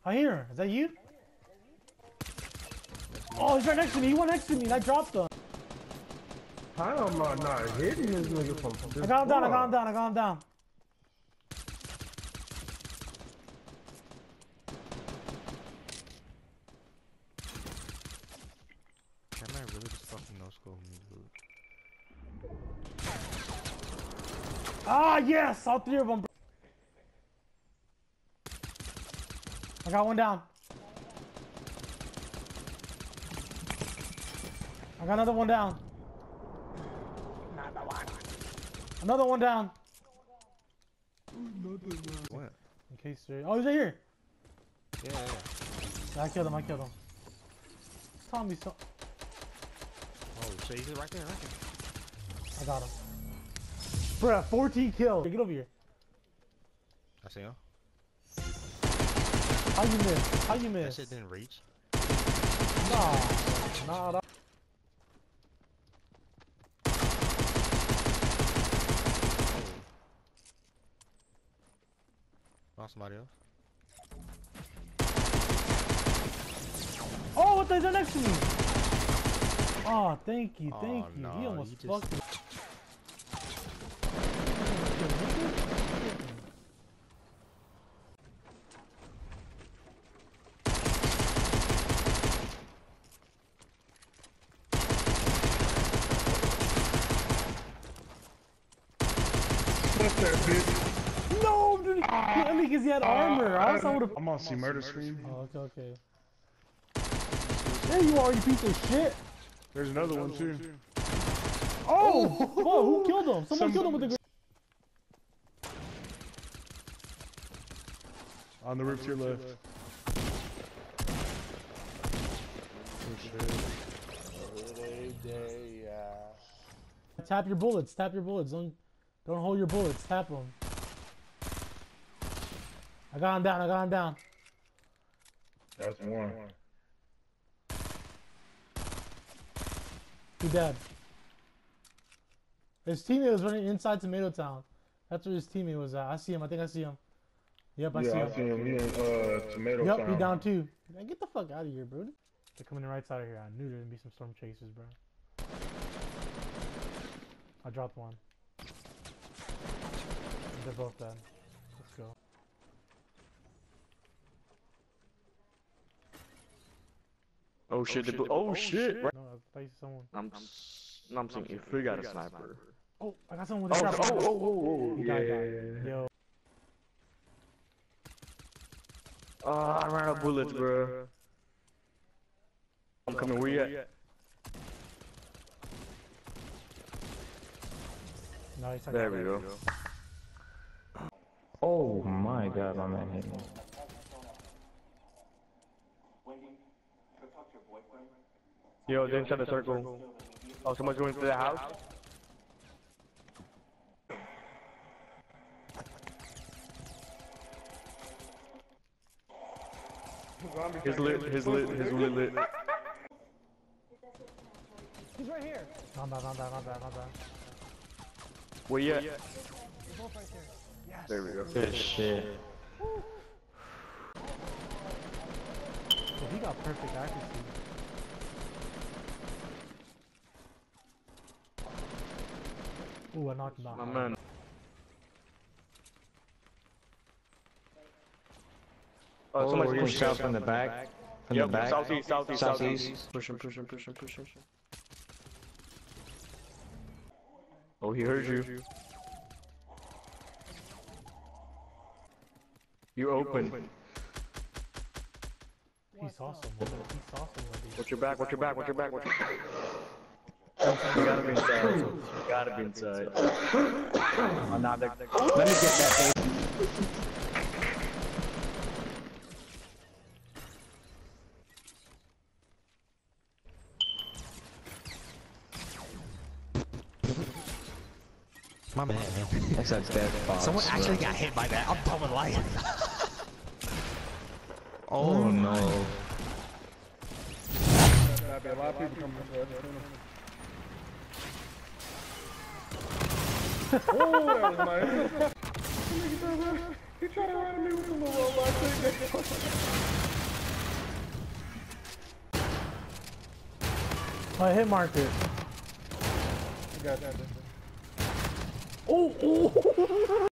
I hear him. Is that you? Oh, he's right next to me. He went next to me and I dropped him. How am I not hitting this nigga from this I got him down, I far? got him down, I got him down. That man really just fucking no scope me, dude. Ah, yes! All three of them, bro. I got one down. I got another one down. Another one down. What? In case they're... Oh, he's right here. Yeah. I killed him, I killed him. Tommy, so... Oh shit, he's right there, right there. I got him. Bruh, 14 kills. Get over here. I see him. How you miss? How you That miss? shit didn't reach. Nah. Found somebody else. Oh, what the hell next to me? Oh, thank you, thank Oh, you. no, He almost you just- fucked me. What's that, bitch? No, dude. I mean, because he had armor. I would have. I'm on see murder stream. Oh, okay. There you are, you piece of shit. There's another one too. Oh! Whoa, who killed him? Someone killed him with the... On the roof to your left. Tap your bullets, tap your bullets. Don't hold your bullets, tap them. I got him down, I got him down. That's one. He dead. His teammate was running inside Tomato Town. That's where his teammate was at. I see him, I think I see him. Yep, I see him. I see him. He in Tomato Yep, Town. he down too. Man, get the fuck out of here, bro. They're coming the right side of here. I knew there'd be some storm chasers, bro. I dropped one. They're both dead. Let's go. Oh shit! Oh shit! No, I thought you said someone. I'm saying if we got a sniper. Oh, I got someone with a shotgun. Oh! He died, died. Yo. I ran out of bullets, bro. I'm coming. Where you at? Nice. There we go. Oh my god, my man hit me. Yo, they're inside the circle. Oh, someone's going to the house. His lit. He's right here. Not bad. Where you at? They're both right there. Yes. There we go. Good shit. So he got perfect accuracy. Ooh, I knocked him out. My man. Oh, Someone's we're pushing south from the back. From the back. Southeast. Push him. Oh, he heard you. You open. He saw someone. He saw somebody. Watch your back. You gotta be inside. You gotta be inside. Oh, nah, let me get that thing. My bad, man. That's a dead box. Someone actually got hit by that. I'm telling life. Oh no. A lot of people coming this way. Oh, that was nice. He tried to run at me with the little robot thing. Oh, I hit marked it. I got that. Oh, oh.